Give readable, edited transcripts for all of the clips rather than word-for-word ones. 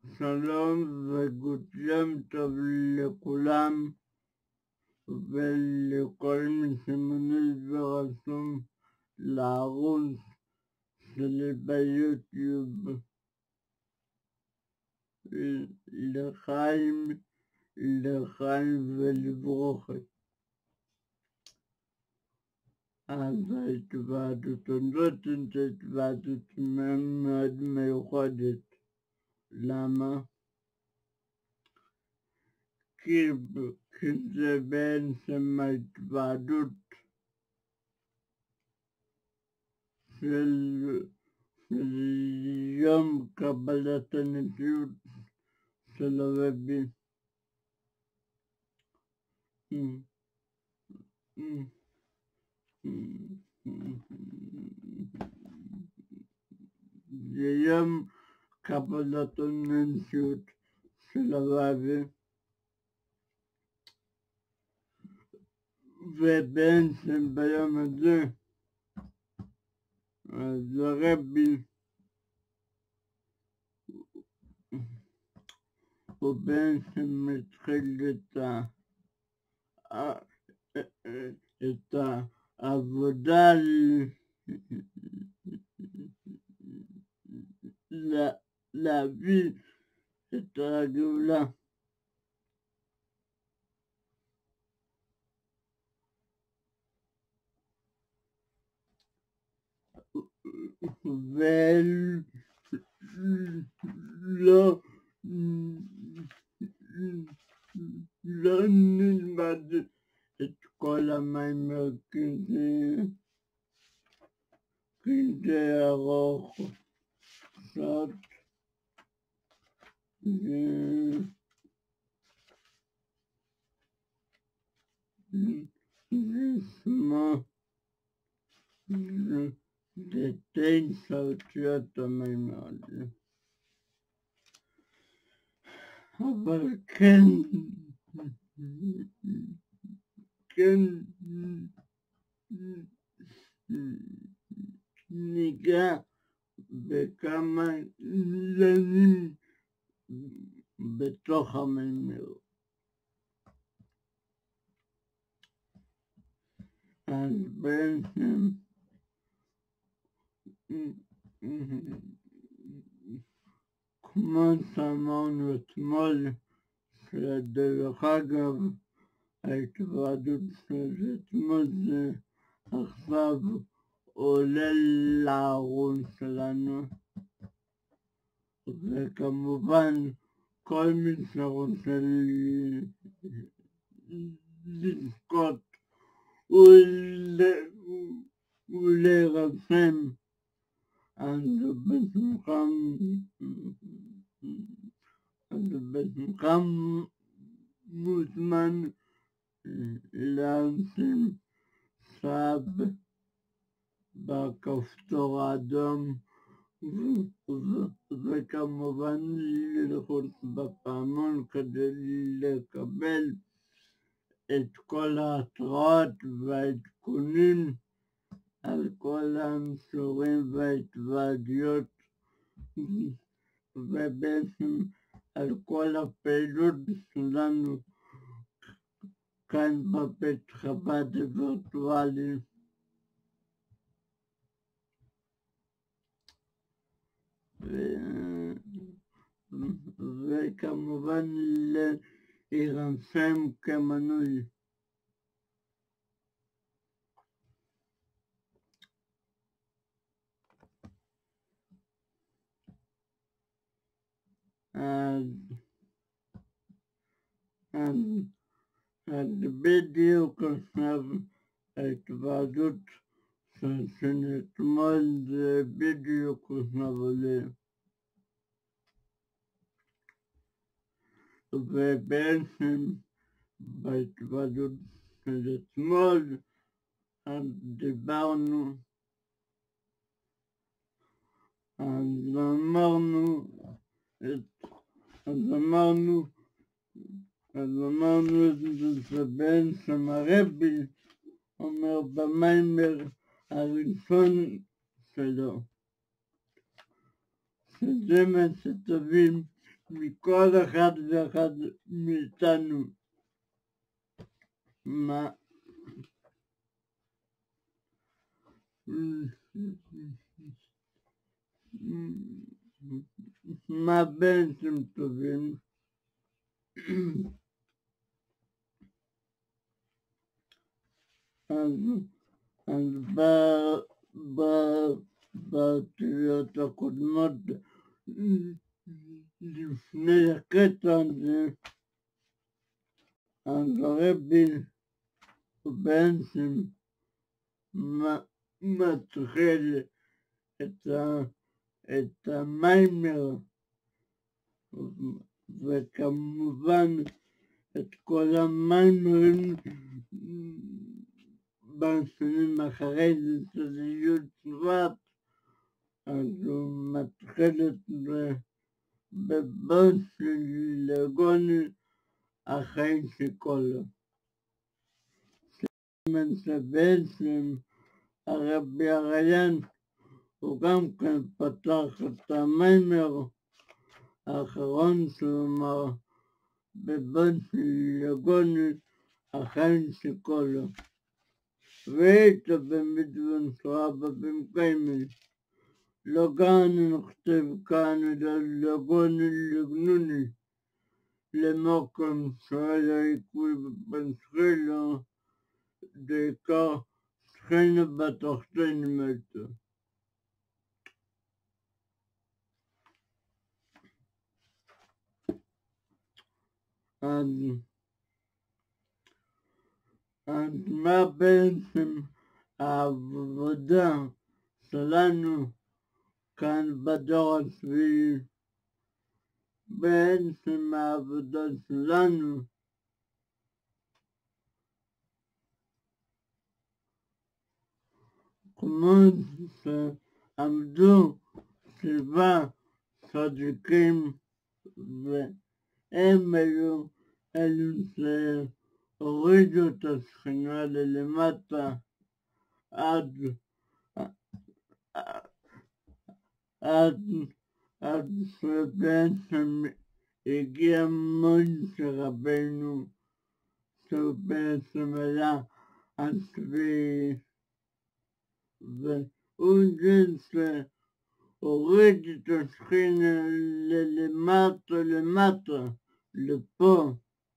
שלום וגוד יום טוב לכולם ולכל מי שמנוי ורשום לערוץ שלי ביוטיוב לחיים ולברוכת. אז ההתוועדות הזאת היא התוועדות מאוד מיוחדת. למה? כי זה בעצם ההתוועדות של יום קבלת הנשיאות של הרבי. זה יום קבלת הנשיאות של הרבי, ובעצם ביום הזה אז הרבי הוא בעצם התחיל את העבודה להביא את הגאולה. ולא נלמד את כל המיימר כי זה ארוך קצת, נשמע זה 9 אותיות המיימר הזה, אבל כן ניגע בכמה עניינים בתוך המיימר. אז בעצם כמו שאמרנו אתמול, שדרך אגב ההתוועדות של אתמול זה עכשיו עולה לערוץ שלנו, וכמובן כל מי שרוצה לזכות ולהירשם אז בשמחה מוזמן לשים סאב בכפתור האדום וכמובן ללחוץ בפעמון כדי לקבל את כל ההתראות והעדכונים על כל המשורים וההתוועדויות ובעצם על כל הפעילות שלנו כאן בבית חב"ד הווירטואלי. וכמובן להירשם כמנוי. אז בדיוק עכשיו ההתוועדות של אתמול זה בדיוק עכשיו עולה. ובעצם בהתוועדות של אתמול אז דיברנו, אז אמרנו שבעצם הרבי אומר במיימר הראשון שלו, שזה מה שתבין מכל אחד ואחד מאיתנו. מה בעצם טובים? אז בתביעות הקודמות לפני הקטע הזה, אז הרבי בעצם מתחיל את המיימר, וכמובן את כל המיימרים בשנים אחרי זה של י' שבט, אז הוא מתחיל את זה בבוס של לגוני אחרי שכולו. שבעצם הרבי הריין הוא גם כן פתח את המיימר האחרון שהוא אמר בבוס של לגוני אחרי שכולו. ואיתו במדוון שרבה במקיימי לא גאנו נכתב כאן לגוני לגנוני למוקם שהיה עיקוי בנסחילו דעיקר שכינו בתחתינו מתו. אז מה בעצם העבודה שלנו כאן בדור השביעי? בעצם העבודה שלנו כמו שעמדו 7 צדיקים והם היו אלו שהורידו את השכינה ללמטה עד שבעצם הגיע משה רבנו, שהוא בעצם היה השביעי, והוא זה שהוריד את השכינה למטה, לפה.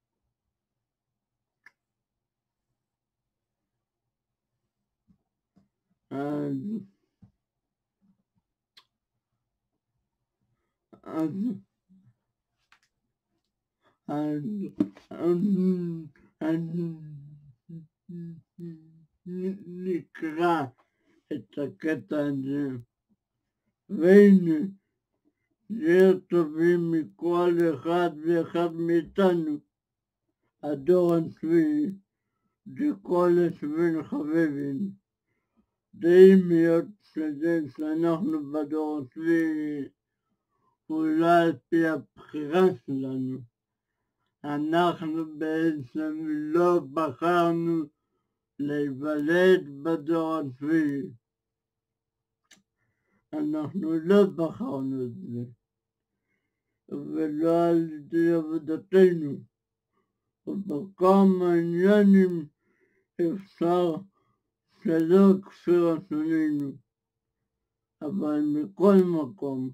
נקרא את הקטע הזה, והנה נהיה טובים מכל אחד ואחד מאיתנו, הדור השביעי, דכל השביעי חביבין, די להיות שזה שאנחנו בדור השביעי, אולי על פי הבחירה שלנו. אנחנו בעצם לא בחרנו להיוולד בדור השביעי. אנחנו לא בחרנו את זה, ולא על ידי עבודתנו. ובכמה עניינים אפשר שלא כפי רצוננו, אבל מכל מקום,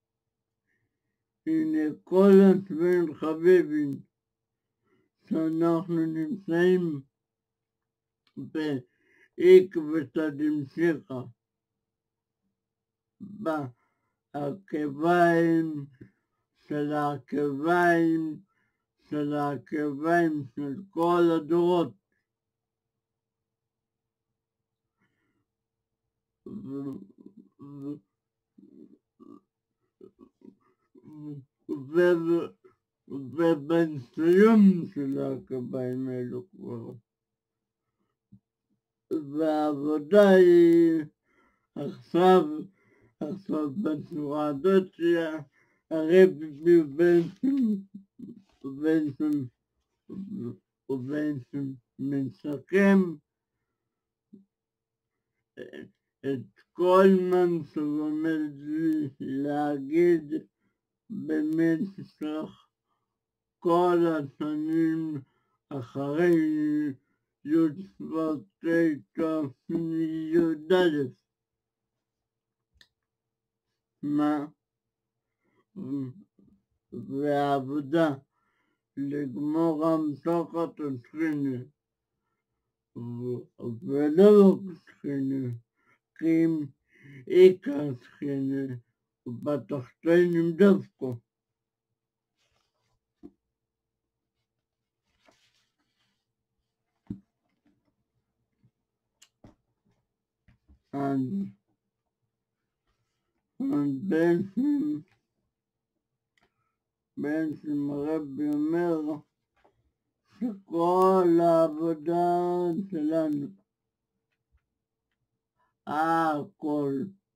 הנה כל השביעי חביבין שאנחנו נמצאים בעקבתא דמשיחא, בעקביים של העקביים של העקביים של כל הדורות. ובסיום של העקביים האלו כבר. והעבודה היא עכשיו בצורה הזאת שהרבי בעצם מסכם את כל מה שהוא עומד להגיד במשך כל השנים אחרי י"ט תשי"ד. והעבודה לגמור המשחת התחילה, ולא רק התחילה, כי אם עיקר התחילה בתחתינים דווקא. אז בעצם הרבי אומר שכל העבודה שלנו, הכל,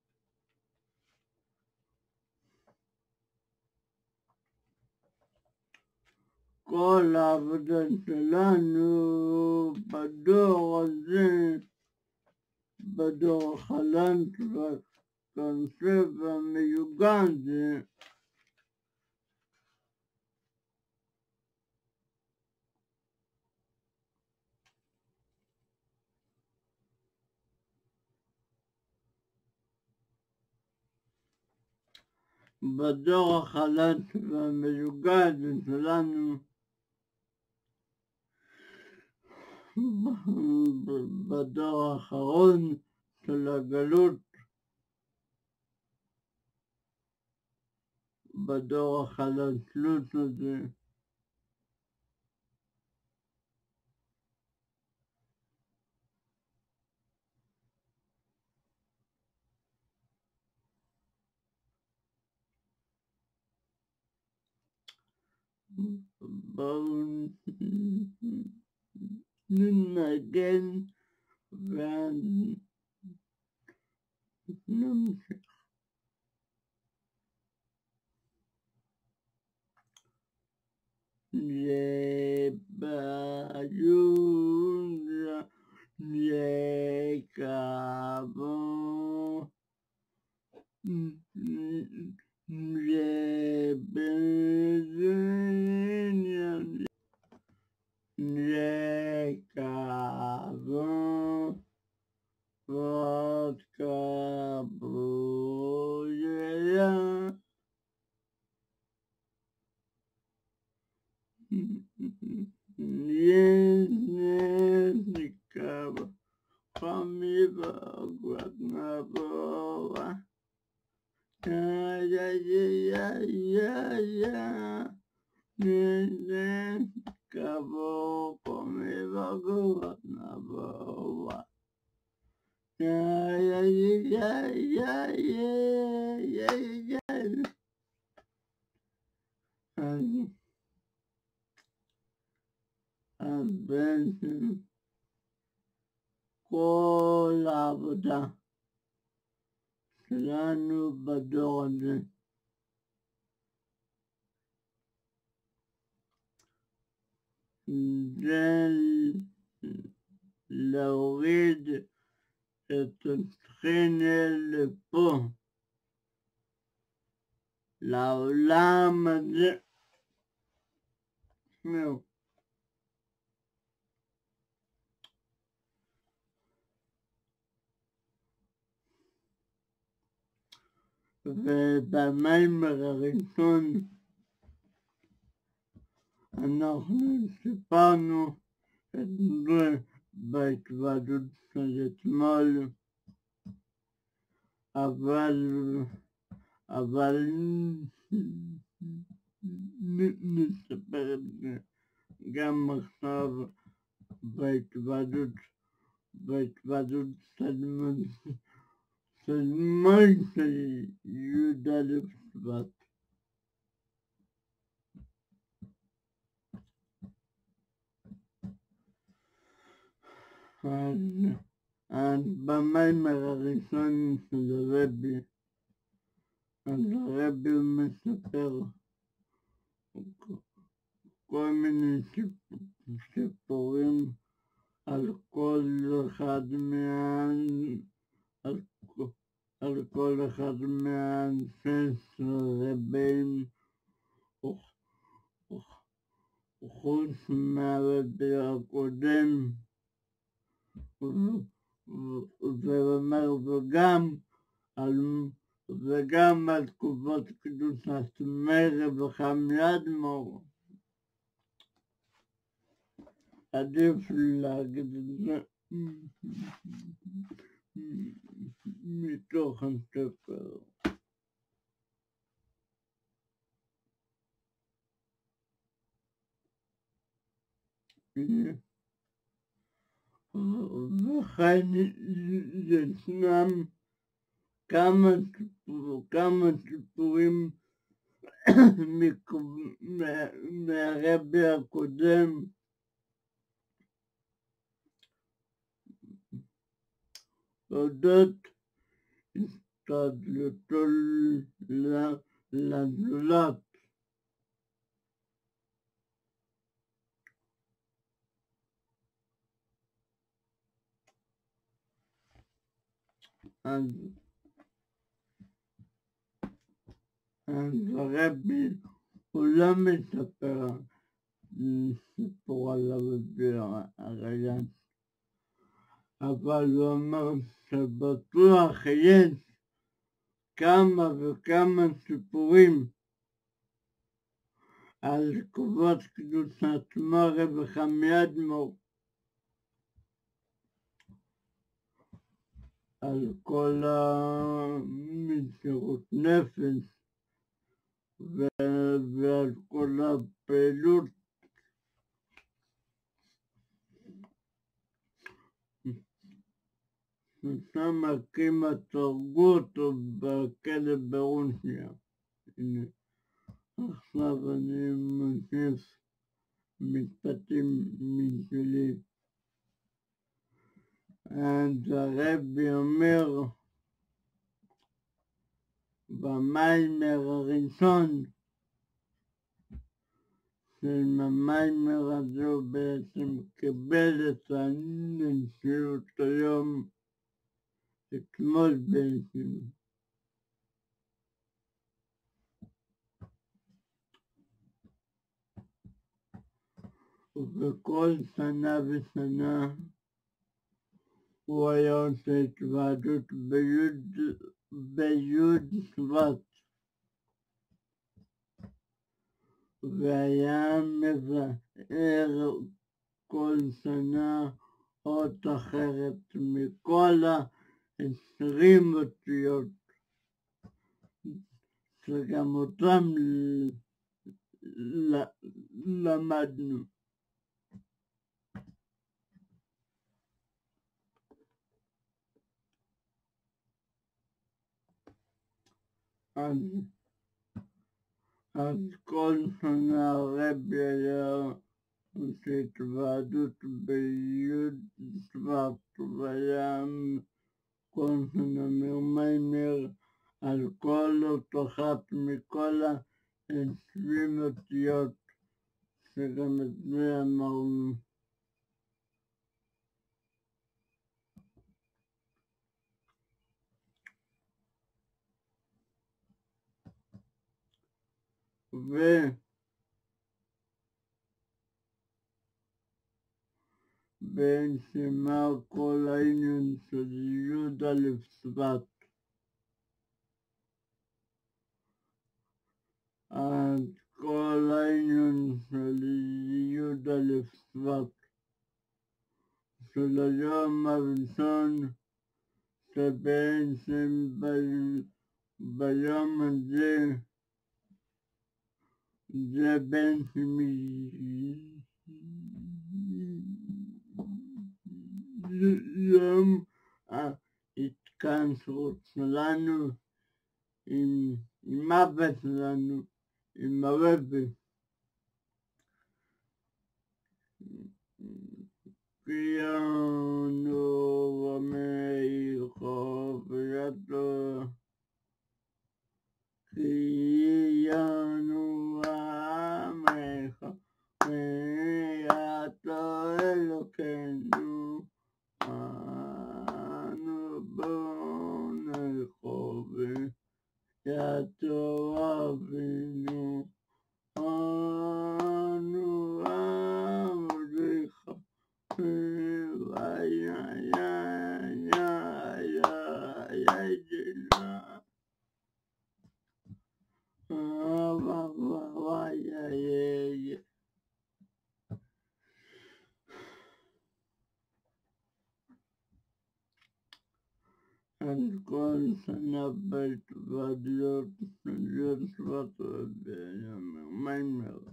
כל העבודה שלנו בדור הזה, בדור החלש והקונסף והמיוגע הזה, בדור החלש והמיוגע הזה שלנו, בדור האחרון של הגלות, בדור החלשלות הזה, בואו ננגן ונמשיך. יבאיון יקבו יבזיון יקבו ותקבו יה יקבו חמיבה גבנבוה קבו חמיבה גבנבוה אז בעצם כל העבודה שלנו בדור הזה זה להוריד את השכינה לפה, לעולם הזה. תשמעו, ובמיימר הראשון אנחנו סיפרנו את זה בהתוועדות של אתמול, אבל נספר את זה גם עכשיו בהתוועדות של מוישה י"א שבט. אז במיימר הראשון של הרבי, אז הרבי מספר כל מיני סיפורים על כל אחד מהאנשי של רבים חוץ מהרבי הקודם, וגם על תקופות קדושת מרב וחמי אדמו"ר. עדיף להגיד את זה מתוך הספר. וכן ישנם כמה סיפורים מהרבי הקודם, אודות השתדלותו לזולת. אז הרבי הוא לא מספר סיפור על הרבי הריין, אבל הוא אומר שבטוח יש כמה וכמה סיפורים על תקופות קדושת מרב וחמי אדמו"ר, על כל המסירות נפש ועל כל הפעילות ששם הקים הרגו אותו בכלא ברוסיה. הנה, עכשיו אני מוסיף משפטים משלי. אז הרבי אומר במיימר הראשון, שבמיימר הזה הוא בעצם קיבל את הנשיאות היום, אתמול בעצם. ובכל שנה ושנה הוא היה עושה התוועדות בי' שבט, והיה מבאר כל שנה אות אחרת מכל 20 אותיות, שגם אותם למדנו. אז כל שנה הרבי היה עושה התוועדות בי' שבט, והיה כל שנה מיימר על כל אות אחת מכל 20 אותיות, שגם את זה אמרנו. ובעצם כל העניין של י' שבט, אז כל העניין של י' שבט, של היום הראשון, שבעצם ביום הזה זה בעצם יום ההתכנסות שלנו עם אבא שלנו, עם הרבי. כי אנו עמך וידו, כי אנו עמך וידו אלוקינו, אנו בונך וידו אבינו, כל שנה בהתוודות ליוצאות במיימר.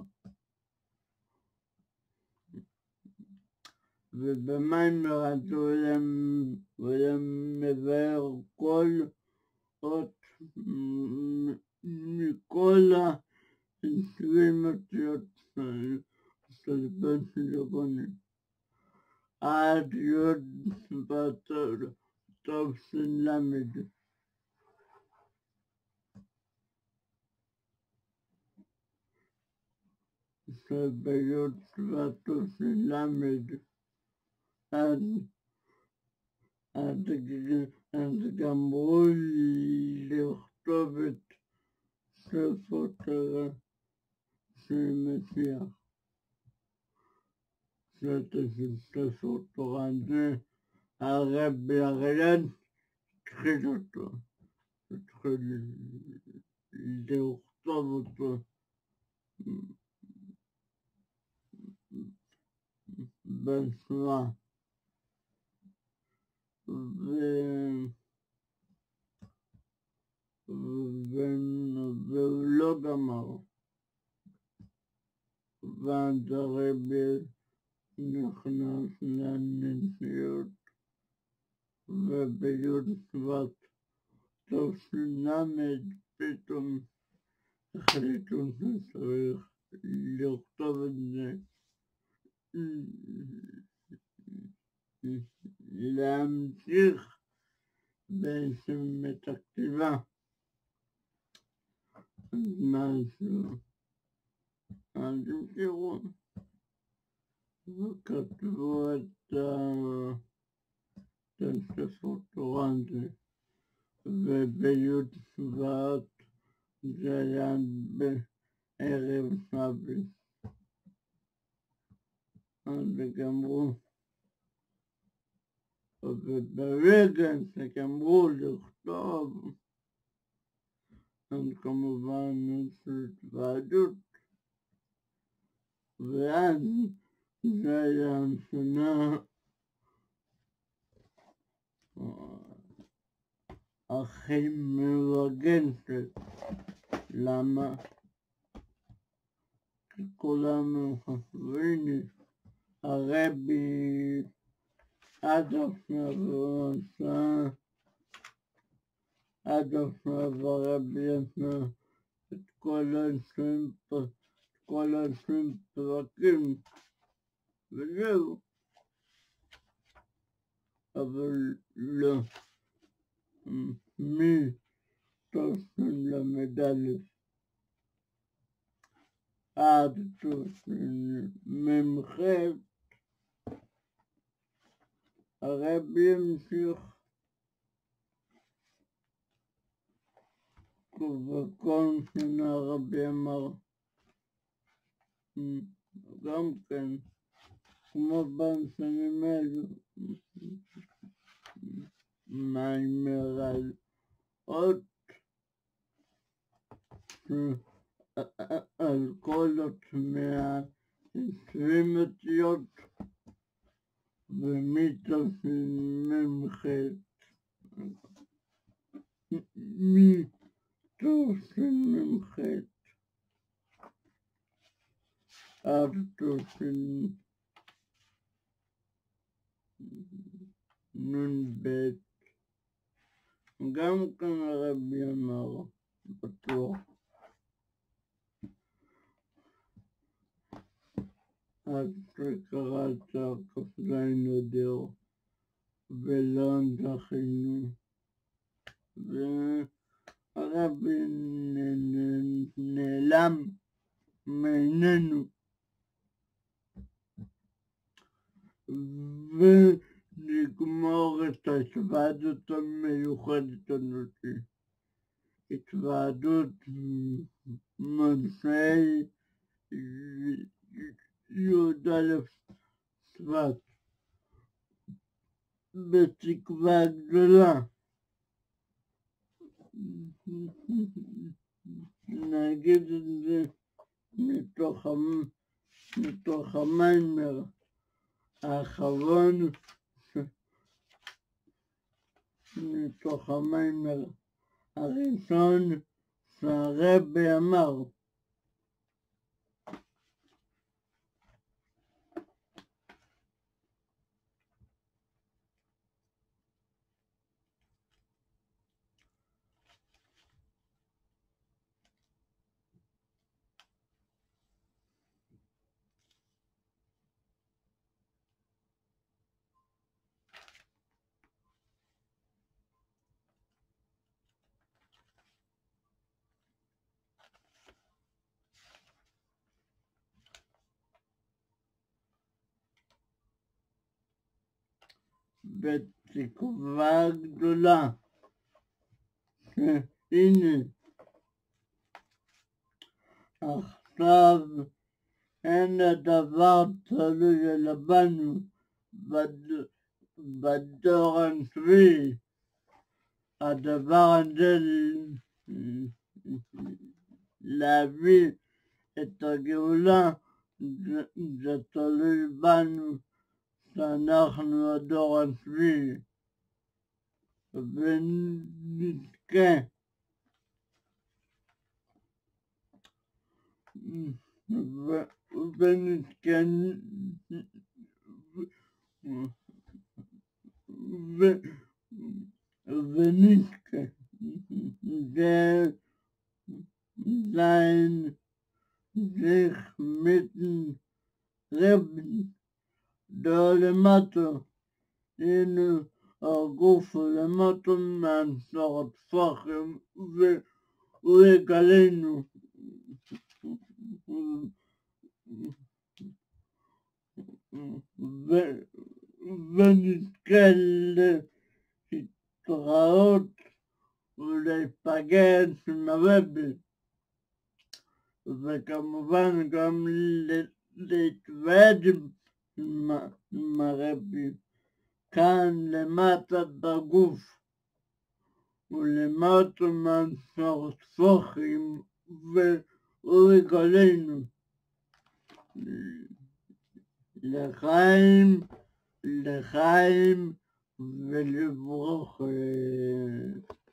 ובמיימר הוא מבאר כל אות מכל ה-20 של בן שלגונים עד יוד תש"ל. שביוד תש"ל אז גמרו לכתוב את ספר תורה של משיח. ספר תורה זה הרבי אריאל התחיל אותו, התחיל לכתוב אותו בשואה. והוא לא גמר, ואז הרבי נכנס לנשיאות, ובי"ד שבט תש"ל פתאום החליטו שצריך לכתוב את זה, להמשיך בעצם את הכתיבה. אז המשיכו וכתבו את הספר תורה הזה, ובי"ד שבט זה היה בערב שבת. אז גמרו, וברגע שגמרו לכתוב, אז כמובן יש התוועדות, ואז זה היה השנה הכי מרגשת. למה? כי כולנו חושבים, הרבי עד עכשיו הרבי עשה את כל 20 פרקים וזהו, אבל לא, מתשל"א עד תשמ"ח הרבי המשיך, וכל שנה הרבי אמר גם כן, כמו בשנים אלו, מיימר על אות, על כל אות 120 אותיות, ומתשמ"ח עד תשנ"ב גם כאן הרבי אמר בטוח. עד שקראת כ"ז אדר ולא זכינו, והרבי נעלם מעינינו, ונגמור את ההתוועדות המיוחדת הזאת, התוועדות מוצאי י"א שבט. בתקווה גדולה. נגיד את זה מתוך המיימר האחרון, מתוך המיימר הראשון שהרבי אמר. בתקווה גדולה שהנה עכשיו אין הדבר תלוי אלא בנו בדור השביעי. הדבר הזה להביא את הגאולה זה תלוי בנו, שאנחנו הדור השביעי ונזכה ונזכה זה sein sich mit dem Reben da למטה, הנה הגוף למטה מהנסר הטפחים ולגלינו ונזכה להתראות ולהיפגש עם הרבי, וכמובן גם להתוועד עם הרבי כאן למטה בגוף ולמטה מהנסר הטפחים ולגלינו לחיים ולברכה.